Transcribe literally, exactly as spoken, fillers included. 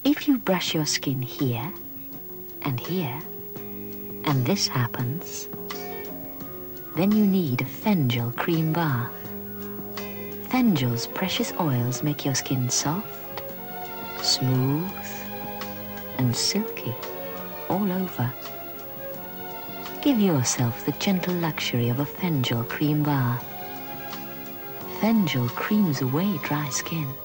If you brush your skin here and here, and this happens, then you need a Fenjal cream bath. Fenjal's precious oils make your skin soft, smooth, and silky all over. Give yourself the gentle luxury of a Fenjal cream bath. Fenjal creams away dry skin.